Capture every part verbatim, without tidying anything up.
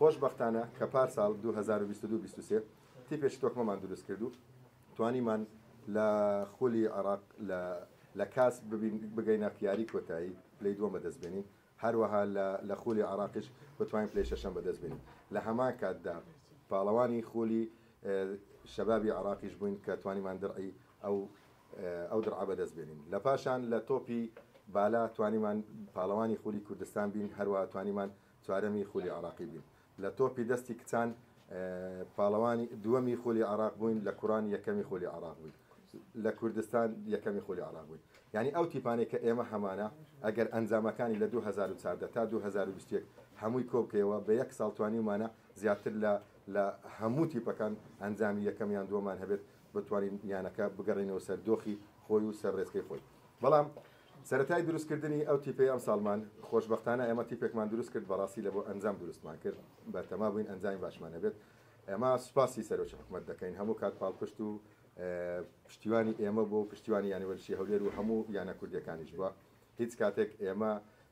خۆشبەختانە کە پار ساڵ دوو هەزار و بیست و دوو بیست و سێ تیپێکی تۆکمەمان دروست کرد و توانیمان لە خولی عێراق لە کاس بگەینە یاری کۆتایی پلەی دووەم بەدەستبێنین، هەروەها لە خولی عێراقیش بتوانین پلەی شەشەم بەدەستبێنین. لە هەمان کاتدا پاڵەوانی خولی شەبابی عێراقیش بووین کە توانیمان دڕعی ئەو ئەو دڕعە بەدەستبێنین. لە پاشان لە تۆپی بالا توانیمان پاڵەوانی خولی کوردستان بین، هەروەها توانیمان چوارەمی خولی عێراقی بین. لە تۆپی دەستی کچان پاڵەوانی دووەمی خولی عێراق بووین، لە کوڕان یەکەمی خولی عێراق بووین، لە کوردستان یەکەمی خولی عێراق بووین. یعنی ئەو تیپانەی کە ئێمە هەمانە ئەگەر ئەنجامەکانی لە دوو هەزار و چواردە تا دوو هەزار و بیست و یەک هەمووی کۆبکەوە بە یەک ساڵ توانیمانە زیاتر لە لە هەموو تیپەکان ئەنجامی یەکەمیان دووەمان هەبێت بتوانین یانەکە بگەڕێنەوە سەر دۆخی خۆی و سەر ڕێزکەی خۆی. بەڵام سەرەتای دروستکردنی ئەو تیپەی ئەم ساڵمان خۆشبەختانە ئێمە تیپێکمان دروست کرد بەڕاستی لە بۆ ئەنجام دروستمان کرد بە تەما بووین ئەنجامی باشمان هەبێت. ئێمە سوپاسی سەرۆکی حکوومەت دەکەین هەموو کات پاڵپشت و پشتیوانی ئێمە بۆ پشتیوانی یانیوەرشی هەولێر و هەموو یانە کوردیەکانیش بووە. هیچ کاتێک ئێمە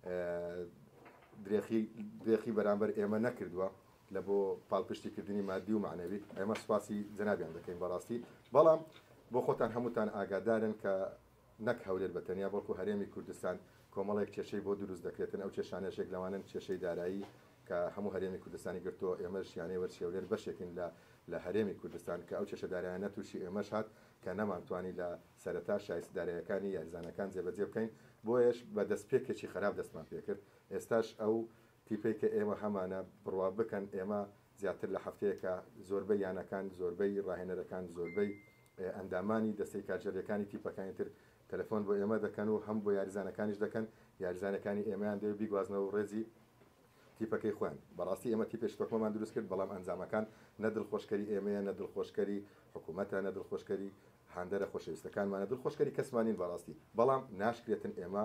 درێخی بەرامبەر ئێمە نەکردووە لە بۆ پاڵپشتیکردنی مادی و معنەوی. ئێمە سوپاسی جەنابیان دەکەین بەڕاستی. بەڵام بۆ خۆتان هەمووتان ئاگادارن کە نەک هەولێر بەتەنیا بەڵکو هەرێمی کوردستان کۆمەڵێک کێشەی بۆ دروست دەکرێتن. ئەو کێشانێشێک لەوانن کێشەی دارایی کە هەموو هەرێمی کوردستانی گرتووە، ئێمەش یانەوەرشی هەولێر بەشێکین لە لە هەرێمی کوردستان کە ئەو کێشەدارایانە تووشی ئێمەش هات کە نەمانتوانی لە سەرەتا شایستدارەکانی یاریزانەکان جێبەجێ بکەین. بۆیەش بە دەستپێکێکی خراپ دەستمان پێکرد. ئێستاش ئەو تیپەی کە ئێمە هەمانە بڕوا بکەن ئێمە زیاتر لە هەفتەیەکە زۆربەی یانەکان، زۆربەی ڕاهێنەرەکان، زۆربەی ئەندامانی دەستەی کارژێریەکانی تیپەکانی تر تەلەفۆن بۆ ئێمە دەکەن و هەم بۆ یاریزانەکانیش دەکەن. یاریزانەکانی ئێمەیان دەوێت بیگوازنەوە ڕێزی تیپەکەی خۆیان. بەڕاستی ئێمە تیپێک تۆکمەمان دروست کرد، بەڵام ئەنجامەکان نە دڵخۆشکەری ئێمەیە، نە دڵخۆشکەری حکوومەتە، نە دڵخۆشکەری هاندەرە خۆشەویستەکانمانە، دڵخۆشکەری کەسمانین بەڕاستی. بەڵام ناشکرێتن ئێمە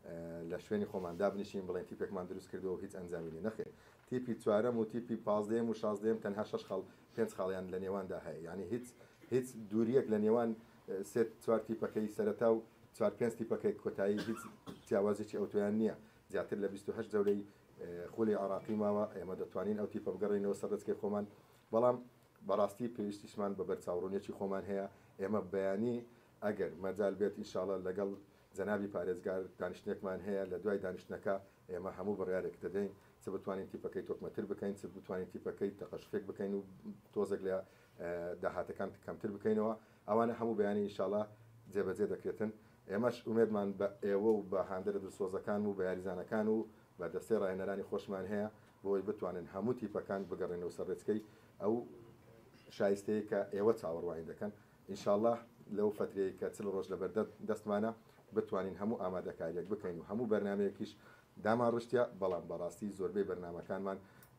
لە شوێنی خۆماندا بنیشین بڵێن تیپێکمان دروست کردەوە هیچ ئەنجامی نەخێت. تیپی چوارەم و تیپی پازدەیەم و شازدەیەم تەنها شەش خاڵ پێنج خاڵیان لە نێواندا هەیە. یعنی هیچ هیچ دووریەک لە نێوان سێ چوار تیپەکەی سەرەتا و چوار پێنج تیپەکەی کۆتایی هیچ جیاوازێکی ئەوتۆیان نییە. زیاتر لە بیست و هەشت جەولەی خولی عێراقی ماوە ئێمە دەتوانین ئەو تیپە بگەڕێنەوە سەر ڕێزکەی خۆمان. بەڵام بەڕاستی پێویستیشمان بە بەرچاوڕوونیەکی خۆمان هەیە. ئێمە بەیانی ئەگەر مەجال بێت ئینشاڵڵا لەگەڵ جەنابی پارێزگار دانیشتێکمان هەیە، لە دوای دانیشتنەکە ئێمە هەموو بڕیارێک دەدەین چ بتوانین تیپەکەی تۆکمەتر بکەین، چ بتوانین تیپەکەی تەقەشفێک بکەین و تۆزێک لە داهاتەکان کەمتر بکەینەوە. ئەوانە هەموو بەیانی ئینشاڵڵا جێبەجێ دەکرێتن. ئێمەش ئومێدمان بە ئێوە و بە هاندەرە دڵسۆزەکان و بە یاریزانەکان و بە دەستەی ڕاهێنەرانی خۆشمان هەیە بۆی بتوانن هەموو تیپەکان بگەڕێنەوە سەر ڕێزکەی ئەو شایستەیە کە ئێوە چاوەڕوانی دەکەن. ئینشاءڵڵا لەو فترەیە کە چل ڕۆژ لەبەر دەستمانە بتوانین هەموو ئامادەکاریەک بکەین و هەموو بەرنمەیەکیش دامان ڕشتە. بەڵام بەڕاستی زۆربەی بەرنمەکانمان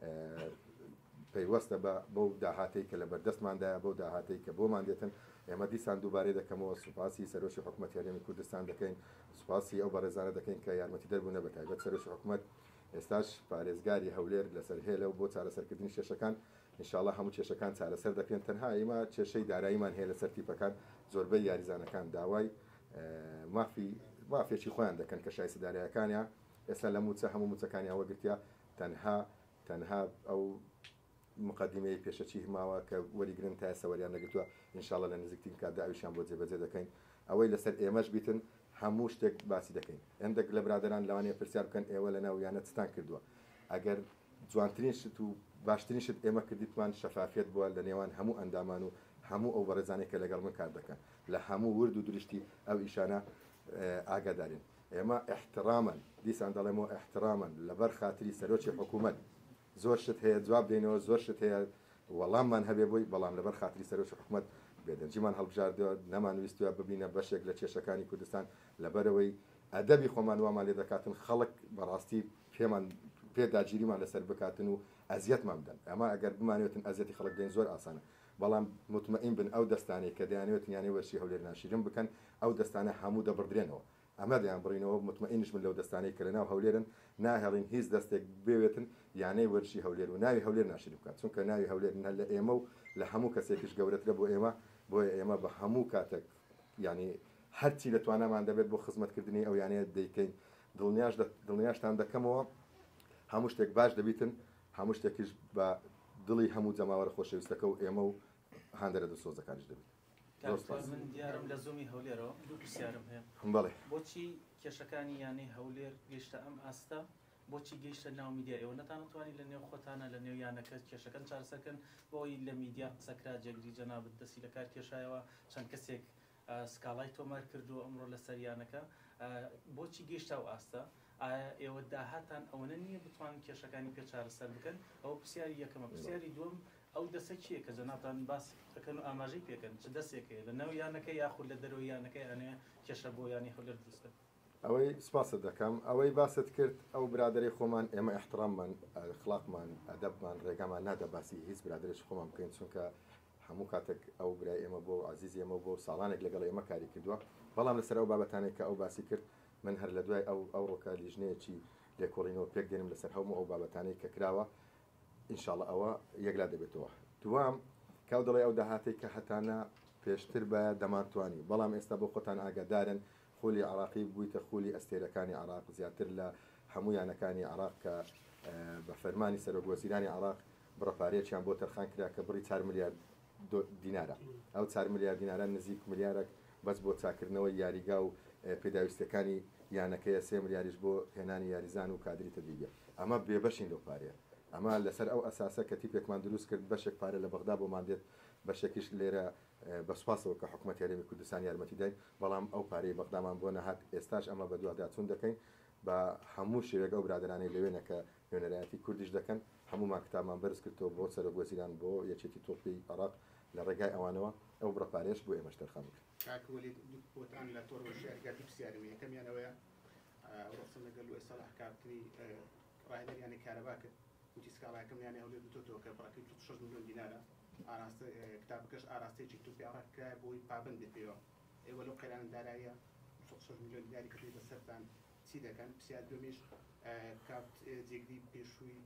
پەیوەستە بە بەو داهاتەی کە لە بەردەستماندایە، بەو داهاتەی کە بۆمان دێتن. ئێمە دیسان دووبارەی دەکەمەوە سوپاسی سەرۆکی حکوومەت هەرێمی کوردستان دەکەین، سوپاسی ئەو بەڕێزانە دەکەین کە یارمەتی دەربوونە بە تایبەت سەرۆکی حکوومەت ئێستاش پارێزگاری هەولێر لەسەر هێلە و بۆ چارەسەرکردنی کێشەکان. ئینشاءڵڵا هەموو کێشەکان چارەسەر دەکرێن. تەنها ئێمە کێشەی داراییمان هەیە لەسەر تیپەکان. زۆربەی یاریزانەکان داوای مافی مافێکی خۆیان دەکەن کە شایستە داراییەکانیان ئێستا لە موچە هەموو موچەکانی ئەوەگرتیا تەنها تەنها ئەو مقدمەی پێشەچی ماوە کە وەریگرن تا سەوەریان نەگرتووە. ئینشاءڵڵا لە نزیکترین کاتدا ئەویشیان بۆ جێبەجێ دەکەین. ئەوەی لەسەر ئێمەش بیتن هەموو شتێک باسی دەکەین. هەندێک لە برادران لەوانەیە پرسیار بکەن ئێوە لە ناو یانە چتان کردووە. ئەگەر جوانترین شت و باشترین شت ئێمە کردیتوان شەفافیت بووە لە نێوان هەموو ئەندامان و هەموو ئەو بەڕێزانێک کە لەگەڵ من کار دەکەن لە هەموو ورد و دروشتی ئەو ئیشانە ئاگادارین. ئێمە احترامن دیسان دەڵێمەوە احترامن لەبەر خاتری سەرۆکی حکوومەت زۆر شت هەیە جواب دێنەوە، زۆر شت هەیە وەڵاممان هەبێ بووی، بەڵام لەبەر خاتری سەرۆکی حکوومەت بێدەنجیمان هەڵبژاردەوە، نەمانویستوە ببینە بەشێک لە کێشەکانی کوردستان لەبەرەوەی ئەدەبی خۆمان وامان لێ دەکاتن خەڵک بەڕاستی پێمان پێداگیریمان لەسەر بکاتن و ئەزیەتمان بدەن. ئەمە ئەگەر بمانوێتن ئەزیەتی خەڵک دێن زۆر ئاسانە. بەڵام مطمئین بن ئەو دەستانەی کە دەیانوێت یانەوەرشی هەولێر ناشرین بکەن ئەو دەستانە هەموو دەبڕدرێنەوە. ئەمە دەیان بڕینەوە. مطمئینش من لەو دەستانەی کە لەناو هەولێرن ناهێڵین هیچ دەستێک بێوێتن یانەی وەرشی هەولێر و ناوی هەولێر ناشرین بکات، چونکە ناوی هەولێر لە ئێمە و لە هەموو کەسێکیش گەورەترە بۆ ئێمە. بۆیە ئێمە بە هەموو کاتێک ینی هەرچی لە توانامان دەبێت بۆ خزمەتکردنی ئەو یانەیە دەیکەین. دڵنیاش دڵنیاشتان دەکەمەوە هەموو شتێک باش دەبیتن، هەموو شتێکیش بە دڵی هەموو جەماوەرە خۆشەویستەکە و ئێمە و هەندێرە دەسۆزەکانش دەبێت. من دیارم لە زومی هەولێرەوە دوو پرسیارم هەیە. بەڵێ بۆچی کێشەکانی یانەی هەولێر گەیشتە ئەم ئاستا بۆچی گەیشتە ناو میدیا ئێوە نەتانەتوانی لە نێو خۆتانە لە نێو یانەکە کێشەکان چارەسەرکەن بۆی لە میدیا قسەکرا جێگری جەنابەت دەستی لە کار کێشایەوە چەند کەسێک سکاڵای تۆمار کردو ئەمڕۆ لە سەر یانەکە بۆچی گەیشتە و ئاستا ئێوە داهاتان ئەوەنە نییە بتوانن کێشەکانی پێ چارەسەر بکەن ئەوە پرسیاری یەکەمە. پرسیاری دووەم ئەو دەسە چییە کە جەنابتان باس دەکەن و ئاماژەی پێکەن چ دەستێکەیە لە ناو یانەکە یاخود لە دەرەوەی یانەکەی ئەنێ کێشە بۆ یانی هەولێر دروستکە؟ ئەوەی سپاست دەکەم ئەوەی باست کرد ئەو برادری خۆمان ئێمە احتراممان خلاقمان ئەدەبمان ڕێگامان نادە باسی هیچ برادرش خۆمان بکەین چونکە هەموو کاتێک ئەو برای ئێمە بۆ عزیز ئێمە بۆ ساڵانێک لەگەڵ ئێمە کاری کردووە. بەڵام لەسەر ئەو بابەتانێک کە ئەو باسی کرد من هەر لە دوای ئەو ئەو ڕۆکە لیژنەیەکی لێکۆڵینەوە پێک دێنم لەسەر هەموو ئەو بابەتانەی کە کراوە ئینشاءڵڵا ئەوە یەکلا دەبێتەوە. دوام کاو دەڵێ ئەو داهاتی کە هەتانە پێشتر بە دەمانتوانی بەڵام ئێستا بۆ خۆتان ئاگادارن خولی عراقی بوویتە خولی ئەستێرەکانی عراق زیاتر لە هەموو یانەکانی عراق کە بە فەرمانی سەرۆکوەزیرانی عراق بڕەپارێکیان بۆ تەرخان کرا کە بڕی چوار ملیارد دینارە. ئەو چوار ملیارد دینارە نزیک ملیارێک بەس بۆ چاکردنەوەی یاریگا و پێداویستەکانی یانەکەیە سێ ملیاریش بۆ هێنانی یاریزان و کادری تەدیبیە. ئەمە بێبەشین لەو پارەیە. ئەمە لەسەر ئەو ئەساسە کە تیپێکمان دروست کرد بەشێک پارە لە بەغدا بۆمان دێت بەشێکیش لێرە بەسپاسەوە کە حکوومەت هەرێمی کوردستان یارمەتی داین بەڵام ئەو پارەی بەغدامان بۆ نەهات ئێستاش ئەمە بە دوواداچوون دەکەین بە هەموو شێوێک ئەو برادرانەی لەوێنە کە نوێنەرایەتی کوردیش دەکەن هەمومان کتابمان بەرز کردەوە بۆ سەرۆکوەزیران بۆ یەکێتی تۆپی عراق لە ڕێگای ئەوانەوە ئەو بڕەپارێش بۆ ئێمەش تەرخان کرد. کاکوەلیان لە تۆڕ شارگاتی پرسیارەوە یەکەمیانەوەیە ڕۆستەم لەگەڵ وێ سەلاح کارکردنی ڕاهێنەریانی کارەبا کرد وتی سکاڵایەکەم یانی هەولێر بتۆتەوە کە بڕەکەی شەش ملیۆن دینارە ئاراستە کتابەکەش ئاراستەیەکی توپی عراقکرایە بۆی پابند بێت پێوە ئێوە لەو قەیرانە داراییە شەش ملیۆن دیناری کردی بەسەرتان چی دەکەن؟ پرسیار دومیش کات جێگری پێشووی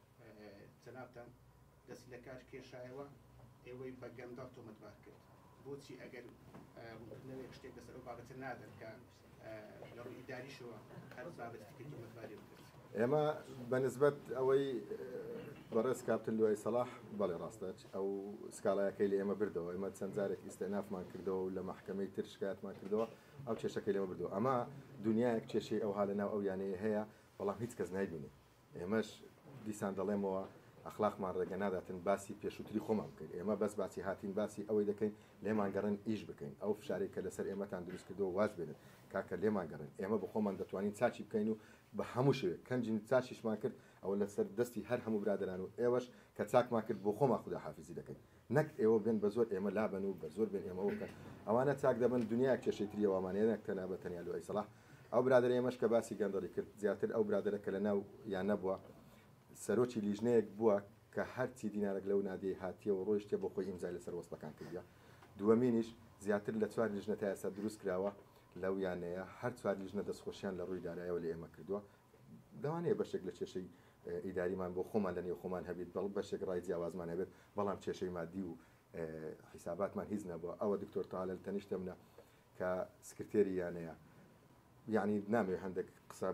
جەنابتان دەستی لە کار کێشایەوە ئێوەی بە گەمداڵ تۆمەتبار کرد بۆچی ئەگەر ڕوونکردنەوەی شتێک لەسەر ئەو بابەتە نادەن کە لە ڕووی ئیداریشەوە هەر بابەتێکی تۆمەتباری بکرد؟ ئێمە بەنسبەت ئەوەی بەڕێز کاپتن لوای سەلاح بەڵێ ڕاستە ئەو سکاڵایەکەی لە ئێمە بردەوە ئێمە چەند جارێک ئیستێنافمان کردەوە و لە محکەمەی تر شکایەتمان کردەوە ئەو کێشەکەی لێمە بردەوە. ئەمە دنیایەک کێشەی ئەو حالە ناو ئەو یانەیە هەیە بەڵام هیچ کەس نایبینێ. ئێمەش دیسان دەڵێمەوە ئەخلاقمان ڕێگە ناداتن باسی پێشووتری خۆمان بکەین. ئێمە بەس باسی هاتین باسی ئەوەی دەکەین لێمان گەڕن ئیش بکەین ئەو فشارێک کە لەسەر ئێمەتان دروست کردەوە واز بێنن کاکە لێمان گەڕن ئێمە بە خۆمان دەتوانین چاچی بکەین و بە هەموو شوێ کەنجین چاچیشمان کرد ئەوە لەسەر دەستی هەر هەموو برادران و ئێوەش کە چاکمان کرد بۆ خۆمان خوددا حافزی دەکەین نەک ئێوە بێن بە زۆر ئێمە لابن و بە زۆر بێن ئێمە وکەن ئەوانە چاک دەبن دنیاک کێشەی ئەومانەیەک تەنها بە تەنیا لەوەی سەلاح ئەو برادر ئێمەش کە باسی گەندەڵی کرد زیاتر ئەو برادرە کە لە ناو یان نەبووە سەرۆکی لیژنەیەک بووە کە هەرچی دینارێک لەو نادی هاتیەوە ڕۆیشتێ بۆ خۆی ئیمزای لەسەر وەستەکان کردیا. دووەمینیش زیاتر لە چوار لیژنە تا ئێستا دروست کراوە لەو یانەیە هەر چوار لیژنە دەستخۆشیان لە ڕووی دارایەوە لە ئێمە کردووە. دەوانەیە بەشێک لە کێشەی ئیداریمان بۆ خۆمان لە نێو خۆمان هەبێت بەڵ بەشێک ڕای جیاوازمان هەبێت بەڵام کێشەی مادی و حیساباتمان هیچ نەبووە. ئەوە دکتۆر تاالل تەنیشتە منە کە سکرتێری یانەیە یعنی نامێ هەندێک قسە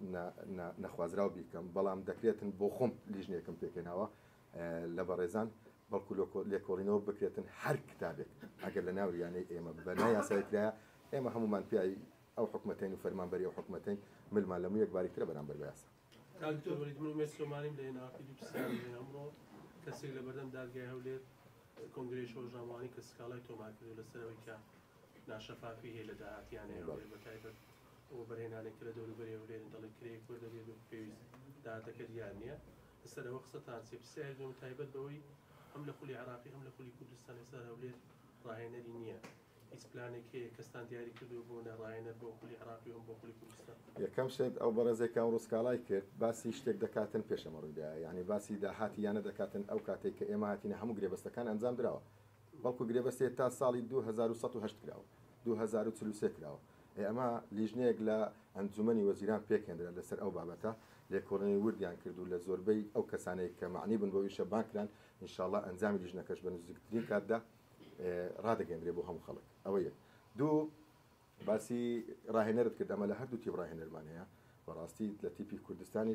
نەخوازراو بیکەم بەڵام دەکرێتن بۆ خۆم لیژنێکم پێکەناوە لە بەڕێزان بەڵکو لێکۆڵینەوە بکرێتن هەر کتابێک ئەگەر لە ناوریانەی ئێمە بەنا یاسایکرایە ئێمە هەمومان پیاوی ئەو حکومەتین و فەرمانبەری ئەو حکومەتین ملمان لەموو یەک باریکترە بەرامبەر بە یاسا. مێسۆمانیم لە ناقی ئەمڕۆ کەسێک لە بەردەم دادگای هەولێر کۆنگرێش ڕۆژنامەوانی کە سکاڵای تۆمارکردو لەسەرەوەی کە ناشەفافی هەیە لە داهاتیانەیە بەتایبەت ئەوە بەرهێنانێک کە لە دەوروبەری هەولێر دەڵی کرێک وەردە دەبێت و پێویست داهاتەکە دیار نییە لەسەرەوە قسەتان چێ پرسیاری دوم تایبەت بەوەی هەم لە خولی عراقی هەم لە خولی کوردستان ئێستا هەولێر ڕاهێنەری نییە هیچ پلانێک هەیە کەستان دیاری کردو بۆ نەڕاهێنەر بۆ خولی عراقی و بۆ خولی کوردستان؟ یەکەم شێت ئەو بەڕێزێکان ڕووسکاڵای کرد باسی شتێک دەکاتن پێشەمە ڕوویدایە یعنی باسی داهاتی یانە دەکاتن ئەو کاتێک کە ئێمە هاتینە هەموو گرێبەستەکان ئەنجام درراوە بەڵکو گرێبەستێت تا ساڵی دوو هەزار و سەد و هەشت کراوە دوو هەزار و چل و سێ کراوە. ئەمە لیژنەیەک لە ئەنجومەنی وەزیران پێکێنرا لەسەر ئەو بابەتە لێکۆڵینەی وردیان کردو لە زۆربەی ئەو کەسانەی کە معنی بن بۆ ویشە بانکران ئینشاءڵڵا ئەنجامی لیژنەکەش بە نزیکترین کاتدا ڕادەگەندرێ بۆ هەموو خەڵک. ئەوە یەک. دوو باسی ڕاهێنەرت کرد ئەمە لە هەردوو تیپ ڕاهێنەرمان هەیە بەڕاستی لە تیپی کوردستانیش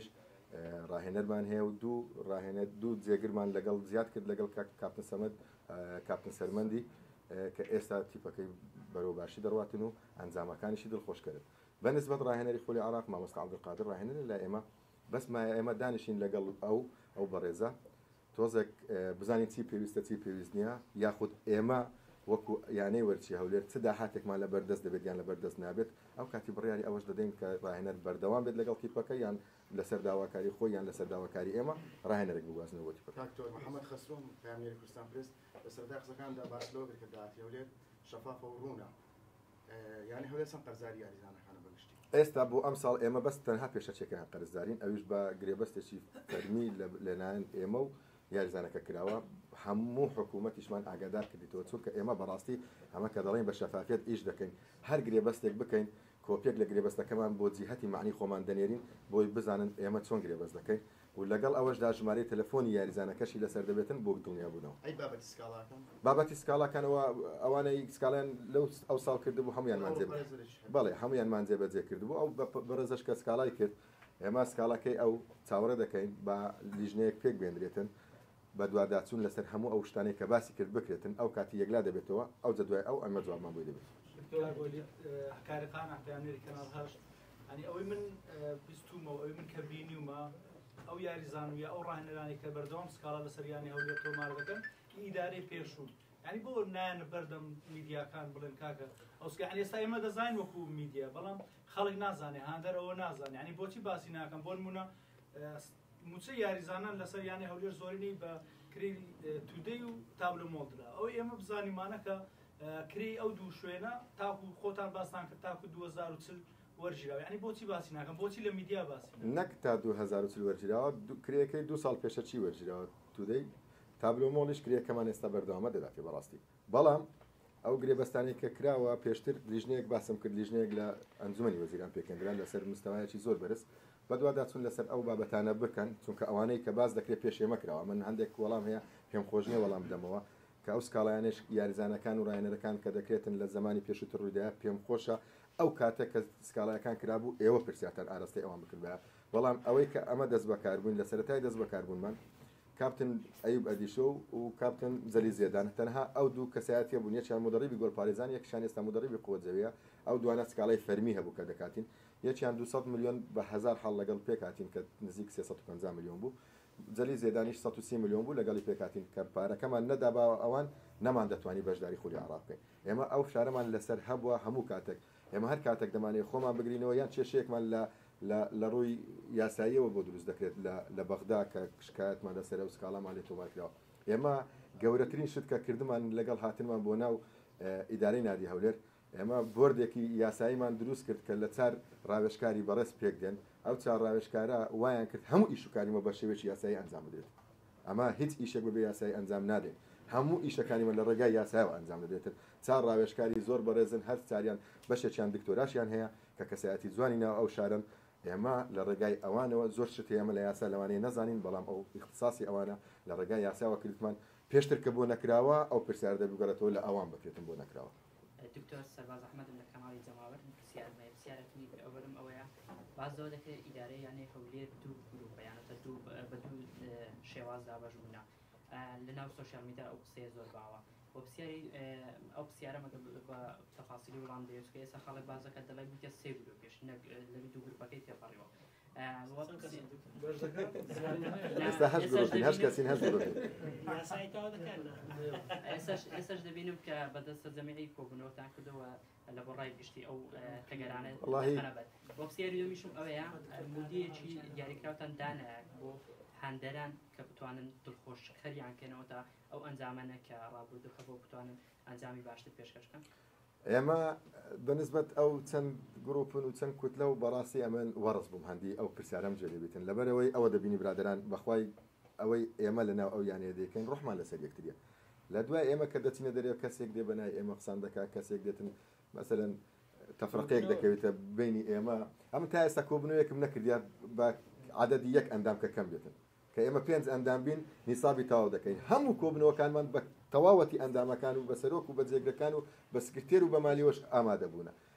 ڕاهێنەرمان هەیە و دوو ڕاهێنەر دوو جێگرمان لەگەڵ زیاد کرد لەگەڵ کاپتن سەمەد کاپتن سەرمەندی کە ئێستا تیپەکەی بەرەو باشی دەڕواتن و ئەنجامەکانیشی دڵخۆشکرد بەنسبەت ڕاهێنەری خۆلی عراق مامۆستا عەبدولقادر ڕاهێنەر لە ئێمە بەس ما ئێمە دانیشین لەگەڵ ئەو ئەو بەڕێزە تۆزێک بزانین چی پێویستە چی پێویست نییە یاخود ئێمە وەکو یانەی وەرچی هەولێر چدا هاتێکمان لە بەردەست دەبێت یان لە بەردەست نابێت ئەو کاتی بڕیاری ئەوەش دەدەین کە ڕاهێنەر بەردەوام بێت لەگەڵ تیپەکە یان لەسەر داواکاری خۆی یان لەسەر داواکاری ئێمە ڕاهێنەرێک بگوازنەوە تیپەکە. کاکتۆر محەممەد خەسرۆم پامێری کوردستان پرس لە سەردا قسەکاندا باسلۆگر کە داهاتی هەولێر شەفافە و ڕوونە یانی هەولێر چەند قەرزاری یاریزانەکانە بەگشتی ئێستا بۆ ئەم ساڵ ئێمە بەس تەنها پێشەچێکیان قەرزدارین ئەویش بە گرێبەستێکی فەرمی لەلایەن ئێمە و یاریزانەکە کراوە هەموو حکوومەتیشمان ئاگادار کردیتەوە چونکە ئێمە بەڕاستی ئەمە کە دەڵێن بە شەفافیت ئیش دەکەین هەر گرێبەستێک بکەین کۆپێک لە گرێبەستەکەمان بۆ جیهەتی معنی خۆمان دەنێرین بۆی بزانن ئێمە چۆن گرێبەست دەکەین و لەگەڵ ئەوەشدا ژمارەی تەلەفۆنی یاریزانەکەشی لەسەر دەبێتن بۆ دنیا بوونەوە. ئەی بابەتی سکاڵاکەن بابەتی سکاڵاکانەوە ئەوانەی سکاڵیان لەو ئەو ساڵ کردبوو هەمویانمان جێ بەڵێ هەمویانمان جێبەجێ کردبوو ئەو بەڕێزەش کە سکاڵای کرد ئێمە سکاڵاکەی ئەو چاوەڕە دەکەین بە لیژنەیەک پێک بێنرێتن بە دوواداچوون لەسەر هەموو ئەو شتانەی کە باسی کرد بکرێتن ئەو کاتی یەکلا دەبێتەوە ئەو جدوای ئەو ئەمە جوابمان بۆی دەبێت. حکارەکان ئەحیانێری کەناڵ هەشت ئەنی ئەوەی من بیستومەوە ئەوەی من کە بینیومە ئەو یاریزانویە ئەو ڕاهێنەرانی کە بەردەوام سکاڵا لەسەریانی هەولێر تۆمار دەکەن ئیدارەی پێشوو ینی بۆ نایەنە بەردەم میدیاکان بڵێن کاکە ئەوسکە ئێستا ئێمە دەزانین وەکو میدیا بەڵام خەڵک نازانێ هاندەرەوە نازانێ ینی بۆچی باسی ناکەم بۆ نمونە موچە یاریزانان لەسەر یانی هەولێر زۆرینی بە کری تودەی و تابلە مۆڵدرا ئەو ئێمە بزانیمانە کە کری ئەو دوو شوێنە تاکو خۆتان باستان کرد تاکو دوو هەزار و چل وەرگیراوە ینی بۆچی باسی ناکەم بۆچی لە میدیا باسی نەک تا دوو هەزار و چل وەرگیراوە کرێەکەی دو ساڵ پێشە چی وەرگیراوە تودەی تابلۆ مۆڵیش کرێکەمان ئێستا بەردەوامە دەداتێ بەڕاستی بەڵام ئەو گرێبەستانی کە کراوە پێشتر لیژنەیەک باسم کرد لیژنەیەک لە ئەنجومەنی وەزیران پێکەندران لەسەر مستەوایەکی زۆر بەرز بە دوواداچوون لەسەر ئەو بابەتانە بکەن چونکە ئەوانەی کە باز دەکرێت پێشێمە کراوە من هەندێک وەڵام هەیە پێم خۆشنیە وەڵام دەمەوە کە ئەو سکاڵایانش یاریزانەکان و ڕاهێنەرەکان کە دەکرێتن لە زمانی پێشووتر ڕوویداە پێم خۆشە ئەو کاتە کە سکاڵایەکان کرابوو ئێوە پرسیاتەن ئاراستەی ئەوان بکردبە بەڵام ئەوەی کە ئەمە دەست بەکاربوون لە سەرەتای دەست بەکاربوونمان کاپتن ئەیوب ئەدیشۆ و کاپتن زەلی زێدان تەنها ئەو دوو کەسایەتیە بوون یەکیان مدەڕیبی گۆڵپارێزان یەکشان ئێستا مدەڕیبی قووەجەویە ئەو دوانە سکاڵای فەرمی هەبوو کە دەکاتین یەکیان دووسەد میلیۆن بە هەزار حاڵ لەگەڵ پێکاتین کە نزیک سێسەد و پەنجا میلیۆن بوو جەلی زێدانیش سەد و سی میلیۆن بوو لەگەڵی پێکاتین کە پارەکەمان نەداباوە ئەوان نەمان دەتوانی بەشداری خولی عراق بکەین ئێمە ئەو شارەمان لەسەر هەبووە هەموو کاتێک ئێمە هەر کاتێک دەمانێت خۆمان بگرینەوە یان کێشەیەکمان لە لە ڕووی یاساییەوە بۆ دروست دەکرێت لە بەغدا کە شکایەتمان لەسەر و سکاڵامان لێ تۆمارکراوە ئێمە گەورەترین شت کە کردمان لەگەڵ هاتنمان بۆ ناو ئیدارەی نادی هەولێر ئێمە بۆردێکی یاساییمان دروست کرد کە لە چار ڕاوێژکاری بەڕێز پێک دێن ئەو چار ڕاوێژکارە وایان کرد هەموو ئیشوکاریمە بە شێوێکی یاسایی ئەنجام بدرێت ئەمە هیچ ئیشێک بەبێ یاسایی ئەنجام نادێن هەموو ئیشەکانیمە لە ڕێگای یاسایەوە ئەنجام دەدرێتن چار ڕاوێژکاری زۆر بەڕێزن هەر چاریان بەشێکیان دکتۆراشیان هەیە کە کەسایەتی جوانی ناو ئەو شارن ئێمە لە ڕێگای ئەوانەوە زۆر شت ئێمە لە یاسا لەوانەیە نەزانین بەڵام ئەو اختصاصی ئەوانە لە ڕێگای یاساوە کردمان پێشتر کە بۆ نەکراوە ئەو پرسیار دەبگەڕێتەوە لە ئەوان بکرێتن بۆ نەکراوە. دکتۆر سەرباز ئەحمەدم لە کەماڵی جەماوەر پرسیارەتنی ئەوەرم ئەوەیە باز زۆر دەکرێت ئیدارەی یانەی هەولێر دوو گروپە یانەتە دوو بە دوو شێواز دابەژبوونە لە ناو سۆشیال میدیا ئەو قسەیە زۆر باوە بۆ پرسیاری ئەو پرسیارە مەگە بە تەفاسیلی وەڵام دەیوێت کە ئێستا خەڵک باز دەکات دەڵێ بوویتە سێ گروپێش لەوی دوو گروپەکەی تێپەڕیەوە ئێستا هەشت گروپین هەشت کەسین هەشت گروپین ئێستاش دەبینم کە بەدەستە جەمیعی کۆبوونەوەتان کردەوە لە بۆ ڕای گشتی ئەو تەگەرانە بەت بۆ پرسیاری دومیشم ئەوەیە مودیەکی دیاریکراوتان دانایە بۆ هاندەران کە بتوانن دڵخۆشکەریان کەنەوە تا ئەو ئەنجامانە کە ڕابردووکە بۆ بتوانن ئەنجامی باشتر پێشکەشکەن ئێمە بەنسبەت ئەو چەند گرۆپن و چەند کوتلە و بەڕاستی ئەمن وەڕست بووم هەندی ئەو پرسیارەم جێبێتن لەبەرەوەی ئەوە دەبینی برادران بەخوای ئەوەی ئێمە لەناو ئەو یانەیە دەکەین ڕۆحمان لەسەر یەکتریە لە دوای ئێمە کە دەچینە دەرێ کەسێک دێ بەنای ئێمە قسان دەکات کەسێک دێتن مەسەلەن تەفرەقەیەک دەکەوێتە بینی ئێمە ئەم تا ئێستا کۆبنەوەیەکم نەکردیان بە عادەدی یەک ئەندام کە کەم بێتن کە ئێمە پێنج ئەندام بین نیسابی تەواو دەکەین هەموو کۆبنەوەکانمان بە تەواوەتی ئەندامەکان و بە سەرۆک و بە جێگرەکان و بە سکرتێر و بە مالیەوەش ئامادە بوونە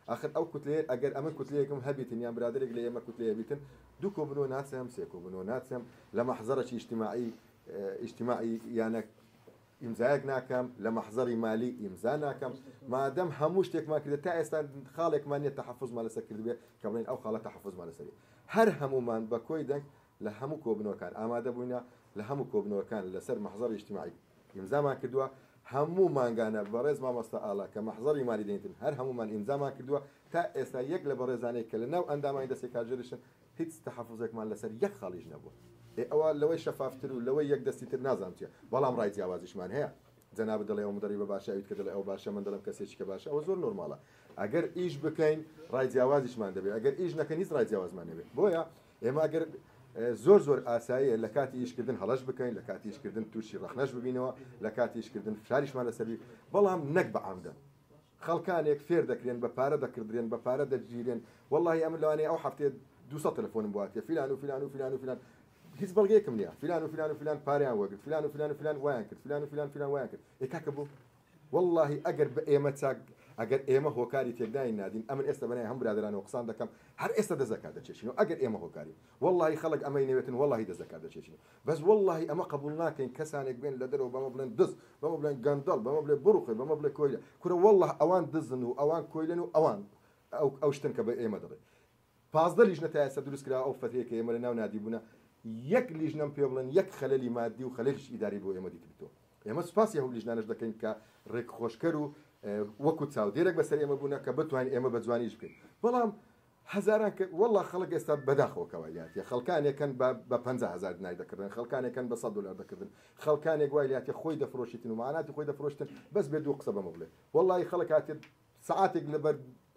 آخر ئەو کوتلێ ئەگەر ئەمە کوتلەیەکم هەبیتن یان برادێک لە ئێمە کوتلەیە بیتن دوو کۆبنەوە ناچەم سێ کۆبنەوە ناچەم لە مەحزەرێکی ئیجتیماعی ئیجتیماعی یانە ئیمزایەک ناکەم لە مەحزەری مالی ئیمزا ناکەم مادەم هەموو شتێکمان کردێت تا ئێستا خاڵێکمان نیە تەحەفوزمان لەسەر کردبێ کە بڵێن ئەو خاڵە تەحەفوزمان لەسەری هەر هەمومان بە کۆی دەنگ لە هەموو کۆبنەوەکان ئامادە بووینە لە هەموو کۆبنەوەکان لەسەر مەحزەری ئیجتیماعی ئیمزامان کردووە هەموو مانگانە بەڕێز مامۆستا ئاڵا کە مەحزەری مالی دێنتن هەر هەمومان ئیمزامان کردووە تا ئێستا یەک لە بەڕێزانەی کە لە ناو ئەندامانی دەستی کارژێرشن هیچ تەحەفوزێکمان لەسەر یەک خاڵیش نەبووە ئەوە لەوەی شەفافتر و لەوەی یەک دەستی تر نازانم چیە بەڵام ڕای جیاوازیشمان هەیە جەناب دەڵێ ئەو مدەری بە باشاویت کە دەڵێ ئەو باشە من دەڵم کەسێکی کە باشە ئەوە زۆر نۆرماڵە ئەگەر ئیش بکەین ڕای جیاوازیشمان دەبێت ئەگەر ئیش نەکەن هیچ ڕای جیاوازمان نەبێت بۆیە ئێمە ئەگەر زۆر زۆر ئاساییە لە کاتی ئیشکردن هەڵەش بکەین لە کاتی ئیشکردن تووشی ڕەخنەش ببینەوە لە کاتی ئیشکردن فشاریشمان لەسەری بەڵام نەک بە عەمدە خەڵکانێک فێر دەکرێن بە پارە دەکردرێن بە پارە دەگیرێن واللهی ئەمە لەوانەیە ئەو هەفتەیە دووسەد تەلەفۆنم بواتێ فیلان و فیلان و فیلان و فیلان هیچ بەڵگەیەکم نییە فیلان و فیلان و فیلان پاریان وەگرت فیلان و فیلان و فیلان وایان کرد فیلان و فیلان فیلان وایان کرد ئێ کاکە بوو واللهی ئەگەر بە ئێمە چاک ئەگەر ئێمە هۆکاری تێکدای نادین ئەمن ئێستا بەنای هەم برادرانەوە قسان دەکەم هەر ئێستا دەزەکات دەچێشین و ئەگەر ئێمە هۆکاری واللهی خەڵک ئەمەی نەوێتن واللهی دەزەکات دەچێشین بەس واللهی ئەمە قبول ناکەین کەسانێک بێن لە دەرەوە بەمە بڵێن دز بەمە بڵێن گەندەڵ بەمە بڵێ بڕوخی بەمە بڵێ کۆیلە کورە والله ئەوان دزن و ئەوان کۆیلن و ئەوان ئەو شتن کە بە ئێمە دەڵێ پازدە لیژنە تا ئێستا دروست کرا ئەو فترەیە کە ئێمە لە ناو نادی بوونە یەک لیژنەم پێ بڵێن یەک خەلەلی مادی و خەلەلیش ئیداری بۆ ئێمە دیکردەوە ئێمە سوپاسی هەوو لیژنانش دەکەین کە ڕێک خۆشکەر و وەکو چاودێرێک بەسەر ئێمە بوونە کە بتوانین ئێمە بە جوانیش بکەین بەڵام هەزاران کە والله خەڵک ئێستا بەداخەوەکەوە یاتێ خەڵکانێکن بە پەنجا هەزار دینار دەکردن خەڵکانێکن بە سەد دلار دەکردن خەڵکانێک وای یاتێ خۆی دەفرۆشیتن و معناتی خۆی دەفرۆشتن بەس بێ دوو قسە بەمە بڵێ والله خەڵک هاتێ سعاتێک لەبەر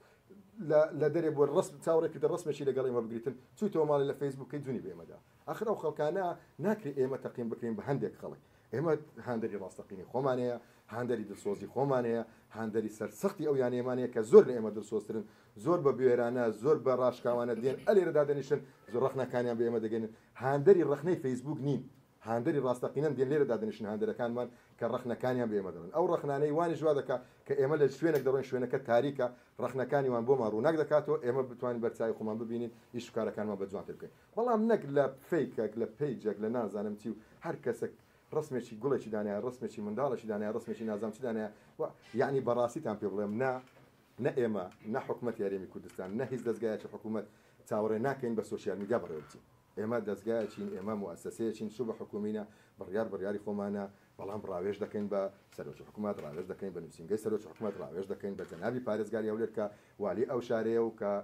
لە دەرێ بۆ ڕسم چاوەڕێکی ڕسمێکی لەگەڵ ئێمە بگریتن چوویتەوە ماڵی لە فەیسبووکەی جوونی بێمەدا ئاخر ئەو خەڵکانە ناکرێت ئێمە تەقیم بکەین بە هەندێک خەڵک ئێمە هاندەری ڕاستەقینی خۆمانەیە هاندەری دڵسۆزی خۆمانەیە هاندەری سەرسەختی ئەو یانێمانەیە کە زۆر لە ئێمە دڵسۆزترن زۆر بە بوێرانە زۆر بە ڕاشکاوانە دێن ئەلێرەدا دەنیشن زۆر ڕەخنەکانیان بە ئێمە دەگەنن هاندەری ڕەخنەی فەیسبووک نین هاندەری ڕاستەقینەن دێن لێرەدا دەنیشن هاندەرەکانمان کە ڕەخنەکانیان بە ئێمە دەڵن ئەو ڕەخنانەی وانی ژوا دەکات کە ئێمە لە شوێنێک دەڕۆین شوێنەکە تاریکە ڕەخنەکانیوان بۆمان ڕووناک دەکاتەوە ئێمە بتوانین بەرچاوی خۆمان ببینین هیچ کارەکانمان بە جوانتر بکەین بەڵام نەک لە فەیکێک لە پەیجێک لە نازانم چی و هەر کەسێک ڕسمێکی گوڵێکی دانیا ڕسمێکی منداڵێکی دانیا ڕسمێکی نازانچی دانیا یعنی بەڕاستیتان پێ بڵێم نا نە ئێمە نە حکوومەت یاریێمی کوردستان نە هیچ دەستگایەکی حکوومەت چاوەڕێ ناکەین بە سوسیال میدیا بەڕێوەچین ئێمە دەستگایەکین ئێمە موسسەیەکین سو بە حکومینە بڕیار بڕیاری خۆمانە بەڵام ڕاوێژ دەکەین بە سەرۆکی حکوومەت ڕاوێژ دەکەین بە نووسینگەی سەرۆکی حکوومەت ڕاوێژ دەکەین بە جەنابی پارێزگاری هەولێر کە والی ئەو شارەیە و کە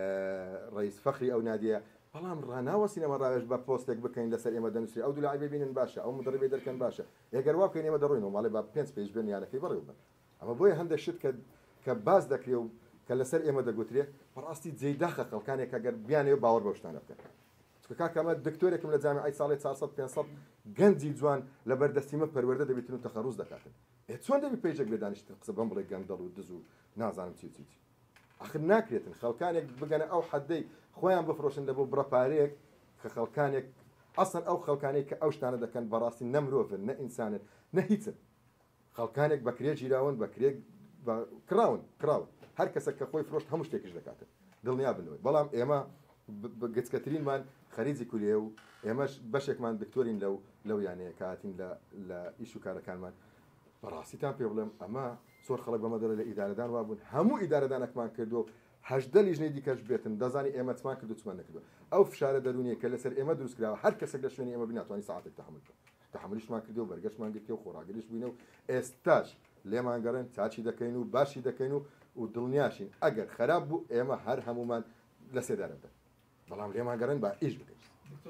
ڕئیس فەخری ئەو نادیە بەڵام ڕناوەسینەمە ڕاوێژ بە پۆستێک بکەین لەسەر ئێمە دەنووسی ئەو دولاعی ببینن باشە ئەو مدڕبێ دەرکەن باشە ئەگەر وا بکەین ئێمە دەڕۆینەوە ماڵێ با پێنج پێیش بێن یانەکەی بڕێ بن ئەمە بۆیە هەندێک شت کە کە باز دەکرێ و کە لەسەر ئێمە دەگوترێ بەڕاستی جێداخە خەڵکانێک ئەگەر بیانێ باوەڕ بە شتانە بکەن کاکەمە دکتۆرێکم لە جامیعەی ساڵی چوارسەد پێنجسەد گەنجی جوان لە بەردەستیمە پەروەردە دەبێتن و تەخەڕوز دەکاتن چۆن دەبی پێیجێک لێ دانیشتن قسە بەم بڵێ گەندەڵ و دز و نازانم چی چی آخر ناکرێتن خەڵکانێک بگەنە ئەو حەدەی خۆیان بفرۆشن لە بۆ بڕەپارەیەک کە خەڵکانێک ئەسڵ ئەو خەڵکانێک کە ئەو شتانە دەکەن بەڕاستی نە مرۆڤن نە ئینسانن نە هیچن خەڵکانێک بە کرێ گیراون بە کرێ کراون کراون هەر کەسە کە خۆی فرۆشت هەموو شتێکیش دەکاتن دڵنیا بنەوەی بەڵام ئێمە گچکەترینمان خەریجی کولیە و ئێمەش بەشێکمان دکتۆرین لەو لەو یانەیە کاتین لە ئیش و کارەکانمان بەڕاستیتان پێ بڵێم ئەمە زۆر خەڵک بەمە دەڵێ لە ئیدارەدان وابوون هەموو ئیدارەدانەکمان کردو هەژدە لیژنەی دیکەش بێتن دەزانی ئێمە چمان کردو چمان نەکردو ئەو فشارە دەرونیە کە لەسەر ئێمە دروست کراوە هەر کەسێک لە شوێنی ئێمە بیناتوانی ساعتێک تەحمل بکە تەحملیشمان کردو و بەرگەشتمان گرتێ و خۆراگریش بووینە و ئێستاش لێمان گەڕێن چاچی دەکەین و باشی دەکەین و و دڵنیاشین ئەگەر خراپ بوو ئێمە هەر هەمومان لە سێدارە بدەن بەڵام لێمان گەڕێن با ئیش بکەین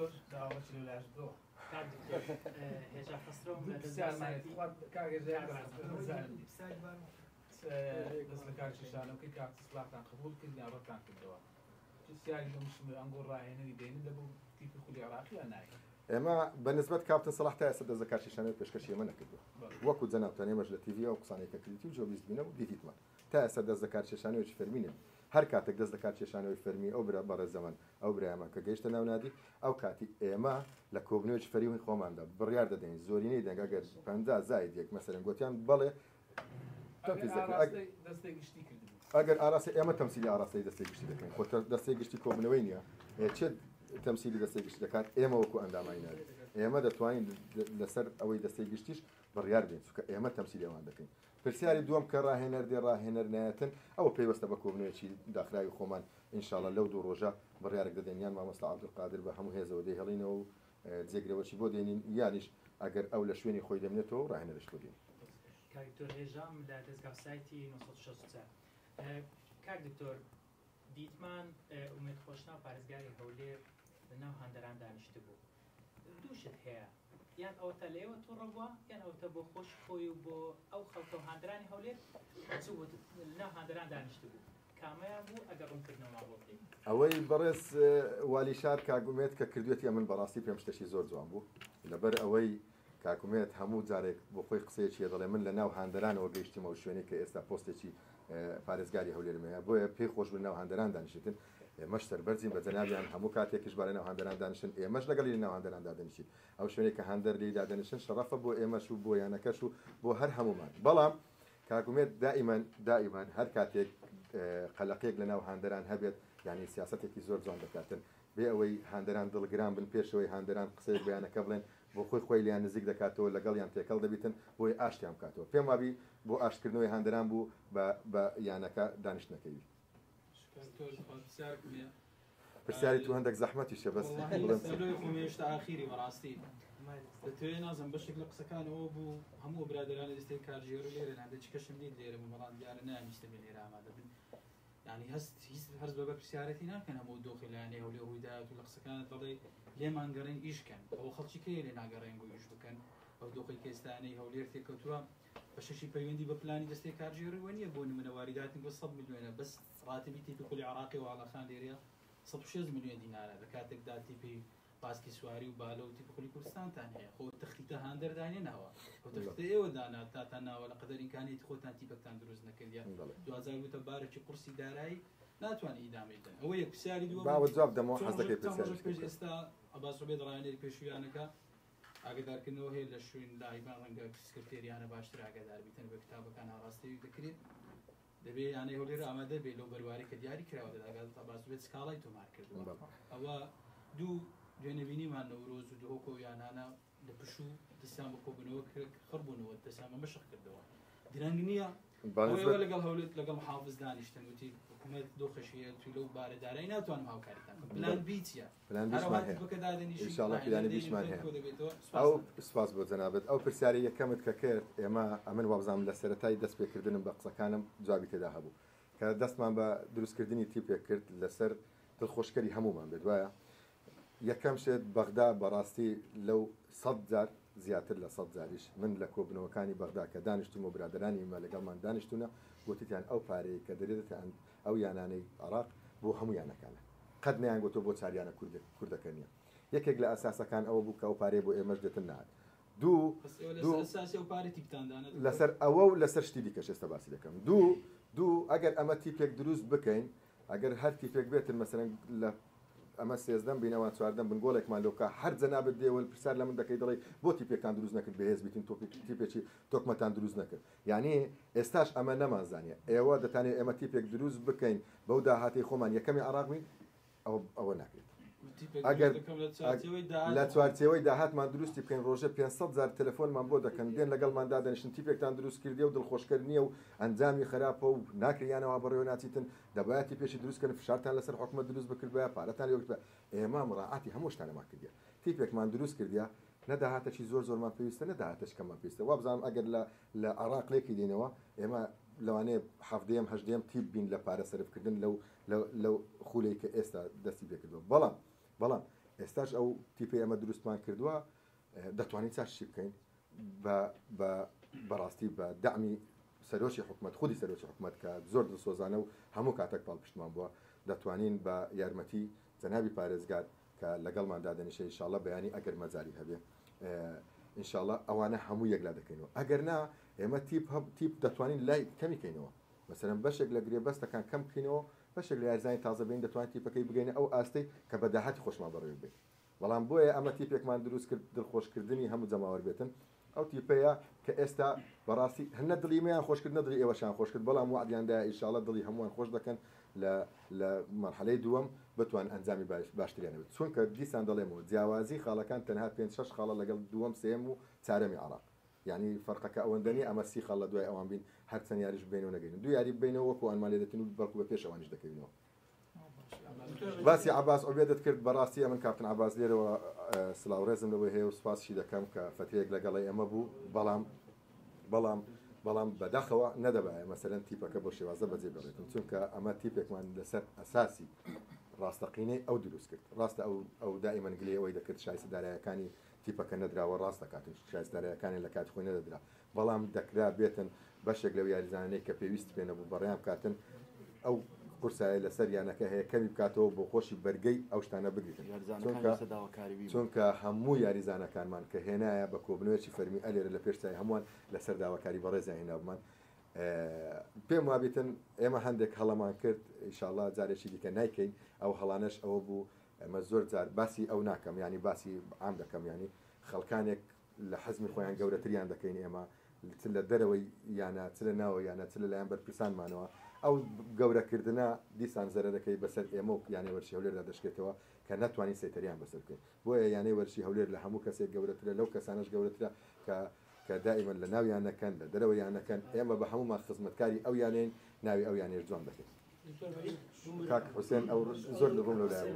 دەست لە کار شیشانەکەی کارتسلاکان قبول کرد یاڕەکان کردەوە سیاری ئەنگۆ ڕاهێنەری دێنن لە بۆ تیپی خولی عراقییان نایە ئێمە بەنسبەت کاپتن سەلاح تا ئێستا دەست لە کار شیشانەوەی پێشکەشی ئێمە نەکردووە وەکو جەنابتان ئێمەش لە تیڤی ئەو قسانێکە کردی و جۆ بیست بینە و دیتیتمان تا ئێستا دەست لە کار شیشانەوەی فەرمینێ هەر کاتێک دەست لە کار کێشانەوەی فەرمی ئەو برا بەڕێز زەمان ئەو برایمان کە گەیشتە ناونادی ئەو کاتی ئێمە لە کۆبنەوەی فەریوی خۆماندا بڕیار دەدەین زۆرینەی دەنگەگەر پەنجا زاید یەک مەسەرەن گوتیان بەڵێ ئەگەر ئاراسی ئێمە تەمسیلی ئاراسی دەستی گشتی دەکەین خۆ دەستی گشتی کۆبنەوەی نییە چێت تەمسیلی دەستی گشت دەکات ئێمە وەکو ئەندامای ناوێت ئێمە دەتوانین لەسەر ئەوەی دەستی گشتیش بڕیار بین چونکە ئێمە تەمسیلی ئەوان دەکەین پرسیاری دووەم کە ڕاهێنەر دێ ڕاهێنەر نایەتن ئەوە پێوەستە بە کۆبنەوەیەکی داخراوی خۆمان ئینشاڵە لەو دوو ڕۆژە بڕیارێک دەدەین یان مامۆستا عەبدولقادر بە هەموو هێزەوە دەیهێڵینەوە و جێگرەوەشی بۆ دێنین یانیش ئەگەر ئەو لە شوێنی خۆی دەمێتەوە ڕاهێنەرش بۆ دێنین. کاک دکتۆر هێژام لە دەستگا سایتی نۆ سەد و شەست و چوار. کاک دکتۆر دیتمان ئومێد خۆشنا و پارێزگاری هەولێر لەناو هەندەران دانیشتە بوو. دووشت هەیە یان ئەوتە لە ئێوە تووڕە بووە یان ئەوتە بۆ خۆش خۆی و بۆ ئەو خەڵکە و هەندەرانی هەولێر لەناو هەندەران دانیشتە بوو. کامیان بوو ئەگەر ڕوونکردنەوە بۆ بکەین. ئەوەی بەڕێز والیشار کاگومێت کە کردوێتی من بەڕاستی پێم شتێکی زۆر جوان بوو لەبەر ئەوەی کاکومێت هەموو جارێک بۆ خۆی قسەیەکی دەڵێ من لە ناو هاندەرانەوە گەیشتمەوە شوێنێک کە ئێستا پۆستێکی پارێزگاری هەولێرمەیە بۆیە پێی خۆش بن ناو هاندەران دانیشتن ئێمەش سەربەرزین بە جەنابیان هەموو کاتێکیش بارە ناو هاندەران دانیشتن ئێمەش لەگەڵی لە ناو هاندەران دادەنیشین ئەو شوێنێک کە هاندەر لی دادەنیشتن شەڕەفە بۆ ئێمەش و بۆ یانەکەش و بۆ هەر هەمومان بەڵام کاکومێت دائیمان دائیمان هەر کاتێک قەلەقێک لە ناو هاندەران هەبێت یعنی سیاسەتێکی زۆر جوان دەکاتن بێ ئەوەی هاندەران دڵگران بن پێشەوەی هاندەران قسەی بەیانەکە بڵێن بۆ خۆی خۆی لیان نزیک دەکاتەوە لەگەڵیان تێکەڵ دەبیتن بۆی ئاشتیان بکاتەوە پێم وابی بۆ ئاشتکردنەوەی هاندەران بوو بە یانەکە دانیشتنەکەوی پرسیاری تو هەندێک زەحمەتیشە بەس خۆمێشتا ئاخیری بەڕاستی دەتوێت نازم بەشێک لە قسەکانەوە بوو هەموو برادرانی دەستێک کارژێر و لێرە هەندێک کەشم دید لێرە بەڵام دیارە نامیستە بێ لێرە ئامادە بن ینی هەست هیچ هەرز بە پرسیارەتی ناکەن هەموو دۆخی لایەنێ هەولێر ڕوویداات و لە قسەکانت دەڵێ لێمان گەڕین ئیشکەن ئەوە خەڵکی کەیە لێ ناگەڕێن بۆ ئیش بکەن ئەو دۆخی کێستانەی هەولێر تێکەوتووە بە شەشی پەیوەندی بە پلانی دەستێک کارژێرەوە نییە بۆ نمونە واریداتی بۆ سەد میلیۆنە بەس ڕاتبی تیپی کولی عراقی و عەڵەخان لێرەیە سەد و شەش میلیۆن دینارە لە کاتێکدا تیپی پاسکی سواری و بالە و تیپی کولی کوردستانتان هەیە خۆ تەختیتە هاندەر دانێنەوە ئەو تەختە ئێوە دانا تاتان ناوە لە قەدەر ئیمکانیەتی خۆتان تیپەکتان دروست نەکردیان دوازار وتە بارێکی قورسی دارایی ناتوانانی ئیدامەیدن ئەوە یەک پرسیاری دووەم باوە جواب دەمەوە حەز دەکەی پرسیاری پێش ئێستا عەباس عوبێد ڕاهێنەری پێشوویانەکە ئاگادارکردنەوە هەیە لە شوێن لایبان ڕەنگە سکرتێریانە باشتر ئاگادار بیتن بە کتابەکان هاڕاستەوی دەکرێت دەبێت یانەی هەولێر ئامادە بێت لەو بەرواری کە دیاری کراوە دەداگات عەباس عوبێد سکاڵای تۆمار کردووە ئەوە دوو دوێنەبینیمان نەورۆز و دهۆکۆ و یانانە لە پشوو دەستیان بە کۆبوونەوە خڕبوونەوە دەستیان بە مەشق کردەوە درەنگ نییە ئەوە لەگەڵ هەولێر لەگەڵ محافز دانیشتن وتی حکوومەت دۆخەشیە توی لەو بارەدارایی ناتوانم هاوکاریتان پلان بی چییە ئینشاڵڵا پلانی بیشمان هەیە ئەو سپاس بۆ جەنابەت ئەو پرسیاری یەکەمت کە کرد ئێمە ئەمن وابزانم لە سەرەتای دەست پێکردنم بە قسەکانم جوابی تێدا هەبوو کە دەستمان بە دروستکردنی تیپێک کرد لەسەر دڵخۆشکەری هەمومان بێت وایە یەکەم شێت بەغدا بەڕاستی لەو سەد جار زیاتر لە سەد جاریش من لە کۆبنەوەکانی بەغدا کە دانیشتم و برادرانی مە لەگەڵمان دانیشتونە گوتیان ئەو پارەیە کە دەرێتیان ئەو یانانەی عراق بۆ هەموو یانەکانە قەت نەیان گوتۆ بۆ چاریانە کوردەکە نیە یەکێک لە ئەساسەکان ئەوە بوو کە ئەو پارەیە بۆ ئێمەش دێتن نات دوو لەسەر ئەوە و لەسەر شتی دیکەش ئێستا باسی دەکەم دوو دوو ئەگەر ئەمە تیپێک دروست بکەین ئەگەر هەر تیپێک بێتن مەسەرەن لە ئەمە سێزدەم بینەوە چواردەم بنگۆڵێکمان لەوکە هەر جەنابەت دێوە پرسیار لە من دەکەی دەڵێ بۆ تیپێکان دروست نەکرد بەهێز بیتین تیپێکی تۆکمەتان دروست نەکرد یعنی ئێستاش ئەمە نەمانزانیە ئێوە دەتانێت ئێمە تیپێک دروست بکەین بەو داهاتی خۆمان یەکەمی عراق بین ئەوە ناکرێت ئەگەر لە چوارچێوەی داهاتمان دروستی بکەین ڕۆژە پێنجسەد جار تەلەفۆنمان بۆ دەکەن دێن لەگەڵماندا دەنیشتن تیپێکتان دروست کردی و دڵخۆشکردنیە و ئەنجامی خراپە و ناکریانەوە بەڕێوە ناچیتن دەبایەتی پێشی دروستکردن فشارتان لەسەر حکومەت دروست بکردبە پارەتان لێ بکە ئێمە مڕاعاتی هەموو شتانەمان کردیە تیپێکمان دروست کردیە نەداهاتەی زۆر زۆرمان پێویستە نەداهاتش کەمان پێویستە وا بزانم ئەگەر لە عراق لێکی دێنەوە ئێمە لەوانەیە هەفتەیەم هەژدەیەم تیپ بین لە پارە سەرفکردن لەو لەو خولەی کە ئێستا دەستی پێکردووە بەڵام بەڵام ئێستاش ئەو تیپی ئەمە دروستمان کردووە دەتوانین چاشی بکەین بەڕاستی بە دامی سەرۆکی حکومەت خودی سەرۆکی حکومەت کە زۆر دڵسۆزانە و هەموو کاتێک پاڵپشتمان بووە دەتوانین بە یارمەتی جەنابی پارێزگار کە لەگەڵمان دادەنیشە ئینشاڵڵا بەیانی ئەگەر مەجاری هەبێ ئینشاڵڵا ئەوانە هەموو یەکلا دەکەینەوە ئەگەر نا ئێمە تیپ تیپ دەتوانین لای کەمیکەینەوە مەسەرەن بەشێک لە گرێبەستەکان کەم بکەینەوە بەشێک لە یارزانی تازە بین دەتوانین تیپەکەی بگەینە ئەو ئاستەی کە بە داهاتی خۆشمان بەڕێوە بێت بەڵام بۆیە ئەمە تیپێکمان دروست کرد دڵخۆشکردنی هەموو جەماوەر بێتن ئەو تیپەیە کە ئێستا بەڕاستی هەنە دڵیمیان خۆشکرد نەدڵی ئێوەشان خۆشکرد بەڵام وعدیاندا ئینشاڵڵا دڵی هەمووان خۆش دەکەن لە لە مەرحەلەی دووەم بتوان ئەنجامی باشتریانە بێت چونکە دیسان دەڵێمەوە جیاوازی خاڵەکان تەنها پێنج شەش خاڵە لەگەڵ دووەم سێم و چارەمی عراق یعنی فەرقەکە ئەوەندەنی ئەمە سی خاڵ لە دوای ئەوان بین هەرچەند یاریش بینەوە نەگەین دو یاری بینەوە وەکو ئەنمان لێ دەتین و بەڵکو بە پێش ئەوانش دەکەینەوە باسی عباس ئۆبێدت کرد بەڕاستی من کاپتن عباس لێرەوە سلااوڕێزم لەوەی هەیە و سوپاسشی دەکەم کە فەتەیەک لەگەڵی ئەمە بوو بەڵام بەڵام بەڵام بەداخەوە نەدەبایە مەسەرەن تیپەکە بۆ شێوازە بەجێ بڕێتن چونکە ئەمە تیپێکمان لەسەر ئەساسی ڕاستەقینەی ئەو دروست کرد ڕاستە ئەو ئەو دائیمەن گلێ ئەوەی دەکرد شایستەدارایەکانی تیپەکە نەدراوە ڕاست دەکاتن شایستەدارایەکانی لە کات خۆی نەدەدرا بەڵام دەکرا بێتن بەشێک لەو یاریزانانەی کە پێویست پێنە بوو بەڕێیان بکاتن ئەو قورسایە لەسەر یانەکە هەیە کەمی بکاتەوە بۆ خۆشی بەرگەی ئەو شتانە بگریتن چونکە هەموو یاریزانەکانمان کە هێنایە بە کۆبنەوەی فەرمی ئەلێرە لە پێشتای هەمووان لەسەر داواکاری بەڕێزیان هێنابمان پێم وابێتن ئێمە هەندێک هەڵەمان کرد ئینشاڵڵا جارێکی دیکە نایکەین ئەو هەڵانش ئەوە بوو ئەمە زۆر جار باسی ئەو ناکەم ینی باسی عام دەکەم ینی خەڵکانێک لە حەزمی خۆیان گەورەتریان دەکەین ئێمە لە دەرەوەی یانە چ لە ناوە یانە چ لە لایەن بەرپرسانمانەوە ئەو گەورەکردنە دیسان زەرە دەکەی بەسەر ئێمە و یانەی وەرشی هەولێردا دەشکێتەوە کە ناتوانین سەیتەریان بەسەر بکەین بۆیە یانەی وەرشی هەولێر لە هەموو کەسێک گەورەترە لەو کەسانش گەورەترە کە کە دائما لە ناویانەکەن لە دەرەوەیانەکەن ئێمە بە هەمومان خزمەتکاری ئەو یانەین ناوی ئەو یانێش جوان دەکەین کاک حوسێن ئەو زۆر لە ڕوون لەلایە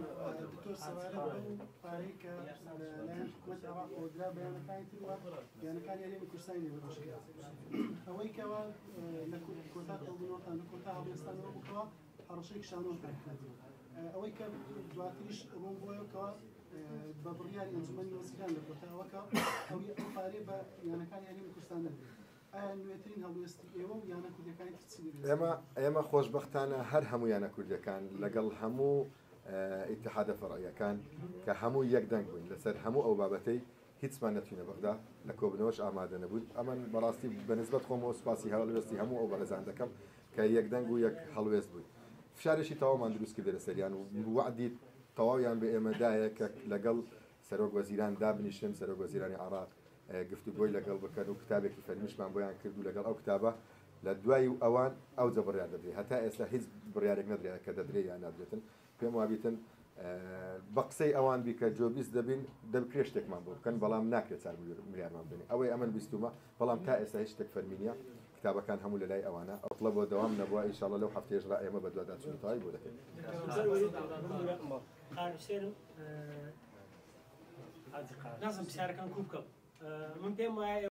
ئەوەی کەوا لە کۆتا کۆبنەوەتان لە کۆتا هەڵوێستانەوە بکەوە هەڕەشەی شانۆ ئەوەی کە دواتریش ڕوون بۆیەوەکەوە بە بڕیاری ئەنجومەنی وەزیران لە کۆتاوەکە ئەوی ئەو پارێ بە یانەکانی هەرێمی کوردستان دەبێت ئایا نوێترین هەڵوێستی ئێوە و یانە کوردەکانی ئێمە ئێمە خۆشبەختانە هەر هەموو یانە کوردەکان لەگەڵ هەموو ئیتحادە فەڕعیەکان کە هەموو یەکدەنگ بووین لەسەر هەموو ئەو بابەتەی هیچمان نەتوینە بەغدا لە کۆبنەوەش ئامادە نەبوون ئەمە بەڕاستی بەنسبەت خۆمەوە سوپاسی هەڵوێستی هەموو ئەو بەڕێزان دەکەم کە یەکدەنگ و یەک هەڵوێست بووین فشارێکی تەواومان دروست کردە لەسەریان و وعدی تەواویان بە ئێمەدایە کە لەگەڵ سەرۆک وەزیران دابنیشن سەرۆک وەزیرانی عێراق گفتوگۆی لەگەڵ بکەن و کتابێکی فەرمیشمان بۆیان کرد و لەگەڵ ئەو کتابە لە دوای ئەوان ئەو جە بڕیار دەدرێت هەتا ئێستا هیچ بڕیارێک نەدرێت کە دەدرێت یان نادرێتن پێم وابیتن بە قسەی ئەوان بی کە جۆبیست دەبین دەبکرێ شتێکمان بۆ بکەن بەڵام ناکرێت چار ملیارمان بنێ ئەوەی ئەمن بیستومە بەڵام تا ئێستا هیچ شتێک فەرمینیە کتابەکان هەموو لە لای ئەوانە ئەوڵە بۆ دەوام نەبووە ئینشاڵڵا لەو هەفتەیەش ڕ ئێمە بە دوواداچوونەوەی بۆ دەکەین نازم پرسیارەکان کوو بکەم من پێم وایە